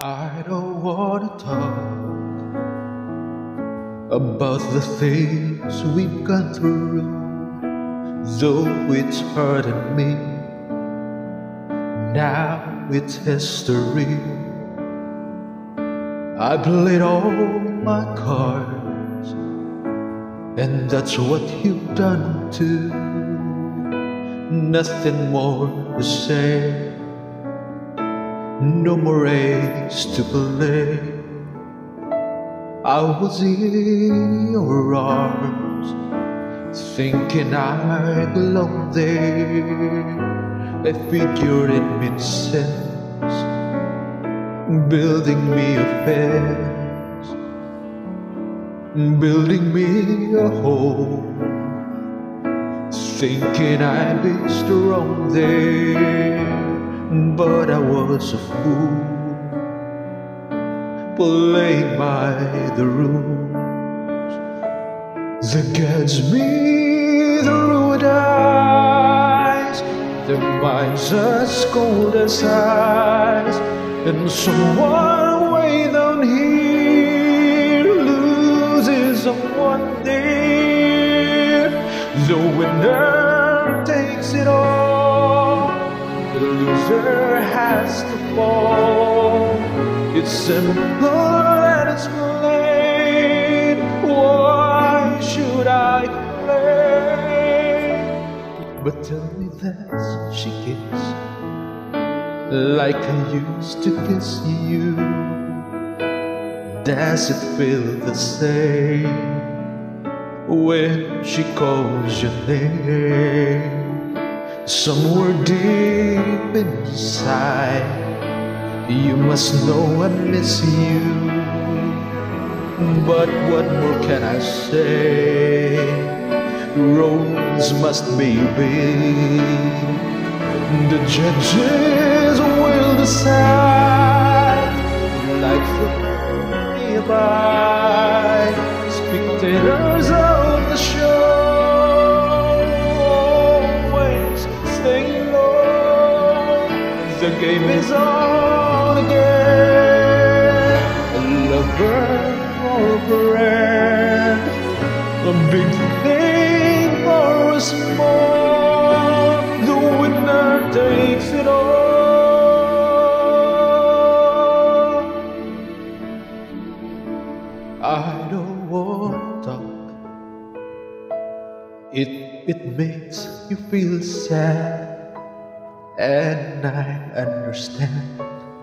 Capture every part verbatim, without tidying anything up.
I don't wanna talk about the things we've gone through, though it's hurting me. Now it's history. I played all my cards, and that's what you've done too. Nothing more to say, no more race to play. I was in your arms, thinking I belonged there. I figured it made sense, building me a fence, building me a home, thinking I'd be strong there. But I was a fool, playing by the rules. The gods me the rude eyes, their minds as cold as ice, and someone way down here loses someone there. The winner takes it all, the loser has to fall. It's simple and it's plain. Why should I complain? But tell me that she kiss like I used to kiss you. Does it feel the same when she calls your name? Somewhere deep inside, you must know I miss you. But what more can I say? Roads must be big, the judges will decide. Like the nearby spectators of the show, the game is on again. A lover or a friend, a big thing or a small, the winner takes it all. I don't want to talk, it, it makes you feel sad, and I understand.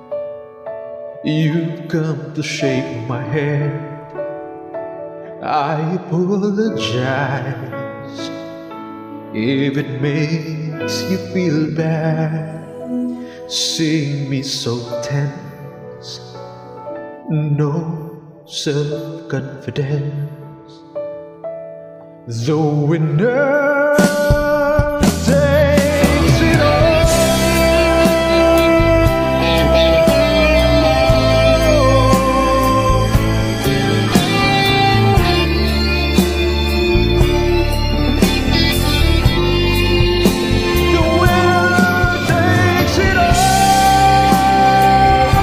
You've come to shake my hand. I apologize if it makes you feel bad, seeing me so tense, no self-confidence. The winner takes it all.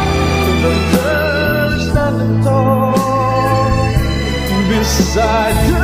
Beside